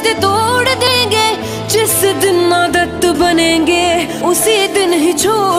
रिश्ते तोड़ देंगे। जिस दिन आदत बनेंगे उसी दिन ही छोड़